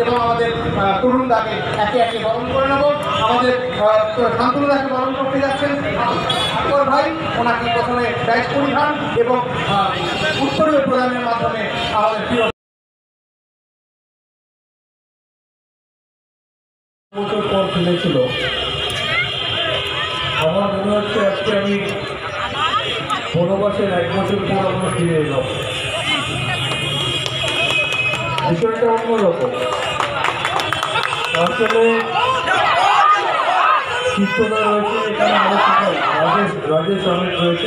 এবং আমাদের তরুণদাকে একে একে বরণ করে নেব। আমাদের শান্তনুদাকে বরণ করতে যাচ্ছেন আকবর ভাই। ওনাকে প্রথমে ব্যাচ পরিধান এবং উত্তরীয় প্রদানের মাধ্যমে আমাদের প্রিয় বছর পর ফেলেছিল। আমার মনে হচ্ছে আজকে আমি বনবাসের 1 বছর পর আমরা ফিরে এলাম। বিষয়টা অন্যরকম। আসলে কীর্তনা রয়েছে, এখানে রাজেশ অনেক রয়েছে।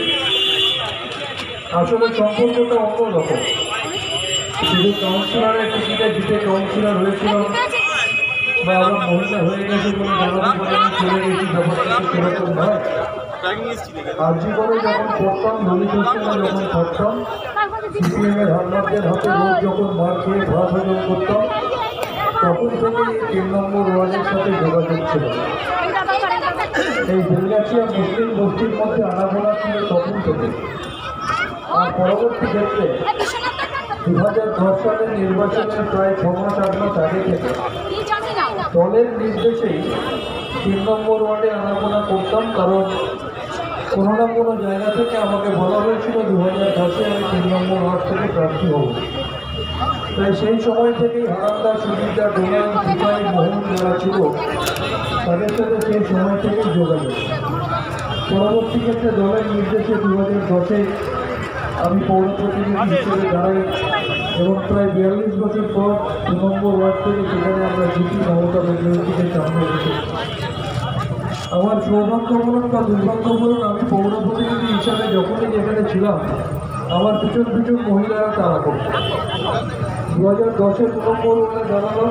আসলে সম্পর্কটা অন্যরকম। শুধু কাউন্সিলরের টিকিটে জিতে কাউন্সিলর হয়েছিল বা আমার মহিলা হয়ে গেছে বলে জানাতে পারে আমি চলে গেছি, ব্যাপারটা সেরকম নয়। আর জীবনে যখন পড়তাম, দলিত হোস্টেলে যখন থাকতাম, সিপিএমের হারমারদের হাতে রোজ যখন মার খেয়ে ভাত হজম করতাম, তখন থেকেই 3 নম্বর ওয়ার্ডের সাথে যোগাযোগ ছিল। এই বেলগাছিয়া মুসলিম গোষ্ঠীর মধ্যে আনাগোনা ছিল তখন থেকে। আর পরবর্তী ক্ষেত্রে 2010 সালের নির্বাচনের প্রায় 6 মাস 8 মাস আগে থেকে দলের নির্দেশেই 3 নম্বর ওয়ার্ডে আনাগোনা করতাম, কারণ কোনো না কোনো জায়গা থেকে আমাকে বলা হয়েছিল 2010-এ আমি 3 নম্বর ওয়ার্ড থেকে প্রার্থী হব। তাই সেই সময় থেকেই হারান্দা, সুবিধা, ডোনাল, দীপাই, মোহন যারা ছিল তাদের সাথে সেই সময় থেকেই যোগাযোগ। পরবর্তী ক্ষেত্রে দলের নির্দেশে 2010-এ আমি পৌর প্রতিনিধি হিসেবে দাঁড়াই এবং প্রায় 42 বছর পর 2 নম্বর ওয়ার্ড থেকে সেখানে আমরা জিতি মমতা ব্যানার্জিকে সামনে রেখেছি। আমার সৌভাগ্য বলুন বা দুর্ভাগ্য বলুন, আমি পৌর প্রতিনিধি হিসাবে যখনই যেখানে ছিলাম আমার পিছন পিছন মহিলারা তাড়া করত। 2010-এ 2 নম্বর ওয়ার্ডে দাঁড়ালাম,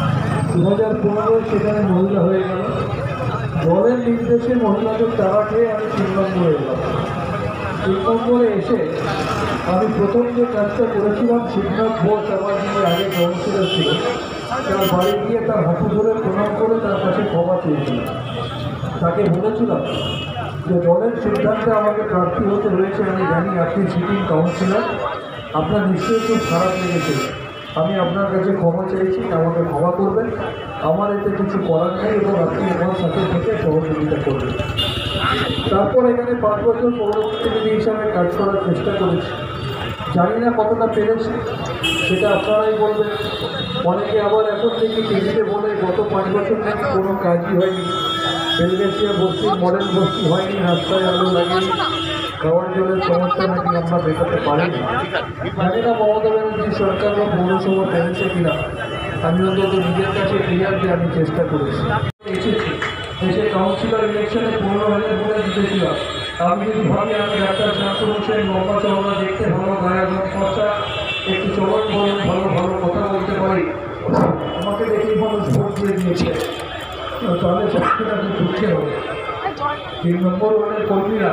2015-এ সেখানে মহিলা হয়ে গেল। দলের নির্দেশে মহিলাদের তাড়া খেয়ে আমি 3 নম্বরে এলাম। 3 নম্বরে এসে আমি প্রথম যে কাজটা করেছিলাম, শিবনাথ বোস আমার যিনি আগে কাউন্সিলর ছিল, তার বাড়ি গিয়ে তার হাঁটু ধরে প্রণাম করে তার কাছে ক্ষমা চেয়েছিলাম। তাকে বলেছিলাম যে দলের সিদ্ধান্তে আমাকে প্রার্থী হতে হয়েছে, আমি জানি আপনি সিটিং কাউন্সিলর, আপনার নিশ্চয়ই খুব খারাপ লেগেছে, আমি আপনার কাছে ক্ষমা চাইছি, আমাকে ক্ষমা করবেন, আমার এতে কিছু করার নেই এবং আপনি আমার সাথে থেকে সহযোগিতা করবেন। তারপর এখানে 5 বছর পৌর প্রতিনিধি হিসাবে কাজ করার চেষ্টা করেছি। জানি না কতটা পেরেছি, সেটা আপনারাই বলবেন। অনেকে আবার এখন থেকে টিভিতে বলে গত 5 বছর নাকি কোনো কাজই হয়নি, বেলগাছিয়া বস্তির মডেল বস্তি হয়নি, রাস্তায় আলো লাগেনি, খাওয়ার জলের সমস্যা নাকি আমরা মেটাতে পারিনি। জানি না মমতা ব্যানার্জি সরকার বা পৌরসভা পেরেছে কিনা, আমি অন্তত নিজের কাছে ক্লিয়ার যে আমি চেষ্টা করেছি। এসেছি দেশে কাউন্সিলর ইলেকশনে 15,000 ভোটে জিতেছিলাম। আমি যদি ভাবি আমি ডাক্তার শান্তনু হোসেন, লম্বা চওড়া, দেখতে ভালো, গায়ের খরচা, একটু চলন বলন ভালো, ভালো কথা বলতে পারি, আমাকে দেখেই মানুষ ভোট দিয়ে দিয়েছে, তাহলে সেটা খুব দুঃখে হবে। 3 নম্বর ওয়ার্ডের কর্মীরা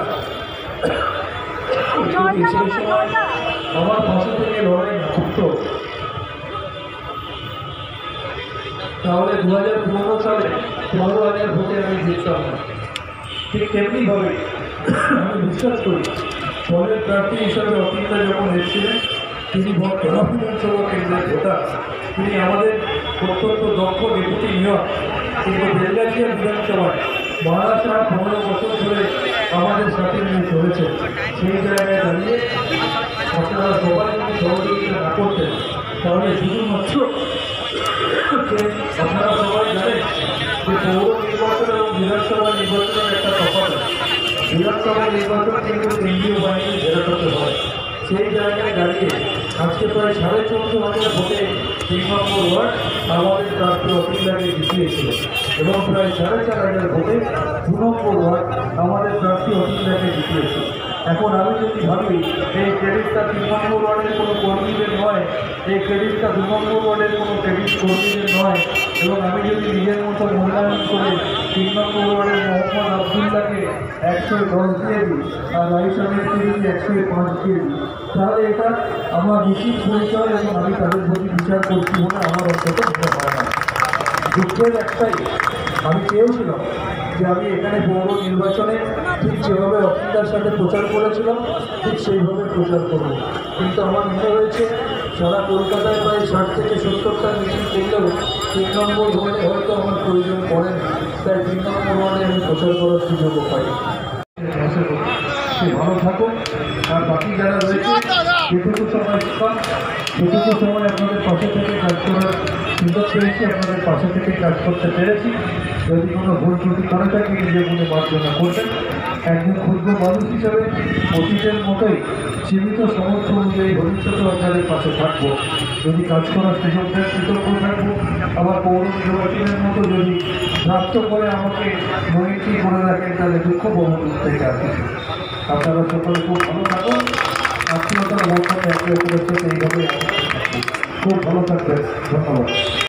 সেই সময় আমার পাশে থেকে লড়াই করত, তাহলে 2015 সালে 15,000 ভোটে আমি জিততাম না। ঠিক তেমনিভাবে আমি বিশ্বাস করি দলের প্রার্থী হিসাবে অতীতটা যখন এসেছিলেন, তিনি বর্তমান বিধানসভা কেন্দ্রের ভোটার, তিনি আমাদের অত্যন্ত দক্ষ ডেপুটি মেয়র, কিন্তু বেলগাছিয়া বিধানসভায় মহারাষ্ট্র 15 বছর ধরে আমাদের সাথে নিয়ে চলেছে। সেই জায়গায় দাঁড়িয়ে আপনারা সবাই যদি সহযোগিতা না করতেন, তাহলে শুধুমাত্র আপনারা সবাই জানেন যে পৌর নির্বাচন এবং বিধানসভা নির্বাচনের একটা তফাৎ। বিধানসভা নির্বাচন কিন্তু কেন্দ্রীয় বাহিনী ঘেরাতে হয়। সেই জায়গায় দাঁড়িয়ে আজকে প্রায় 14,500 ভোটে 3 নম্বর ওয়ার্ড আমাদের প্রার্থী অফিসারকে জিতিয়েছিল এবং প্রায় 4,500 ভোটে 2 নম্বর ওয়ার্ড আমাদের প্রার্থী অফিসারকে জিতিয়েছিল। এখন আমি যদি ভাবি এই ক্রেডিটটা 3 নম্বর ওয়ার্ডের কোনো কর্মীদের নয়, এই ক্রেডিটটা 2 নম্বর ওয়ার্ডের কোনো ক্রেডিট কর্মীদের নয়, এবং আমি যদি নিজের মতো মূল্যায়ন করে 3 নম্বর ওয়ার্ডের মোহাম্মদ আবদুল্লাহকে 110 দিয়ে দিই আর রাইসামের যদি 105 দিয়ে দিই, তাহলে এটা আমার নিশ্চিত পরিচয় এবং আমি তাদের প্রতি বিচার করছি বলে আমার অন্তত মনে হয় না। দুঃখের একটাই, আমি চেয়েছিলাম যে আমি এখানে পৌর নির্বাচনে ঠিক যেভাবে অফিসার সাথে প্রচার করেছিলাম ঠিক সেইভাবে প্রচার করব, কিন্তু আমার মনে হয়েছে সারা কলকাতায় প্রায় 60 থেকে 70টা মিটিং করলেও 3 নম্বর ওয়ার্ডে হয়তো আমার প্রয়োজন পড়ে না, তাই 3 নম্বর ওয়ার্ডে আমি প্রচার করার সুযোগও পাই। সে ভালো থাকুন, আর বাকি যারা রয়েছে যেটুকু সময় পান সেটুকু সময় আপনাদের পাশে থেকে কাজ করার সুযোগ পেয়েছি, আপনাদের পাশে থেকে কাজ করতে পেরেছি। যদি কোনো ভুল ত্রুটি করে থাকি নিজে মনে মার্জনা করবেন। একজন ক্ষুদ্র মানুষ হিসাবে অতীতের মতোই সীমিত সামর্থ্য অনুযায়ী ভবিষ্যতে আপনাদের পাশে থাকবো। যদি কাজ করার সুযোগ দেন কৃতজ্ঞ থাকবো। আমার পৌর নির্বাচনের মতো যদি প্রাপ্ত করে আমাকে মহিটি করে রাখেন তাহলে দুঃখ বহুদূর থেকে আসে। আপনারা সকলে খুব ভালো থাকুন, আত্মীয়তার মধ্যে একে অপরের সাথে এইভাবে খুব ভালো থাকবেন। ধন্যবাদ।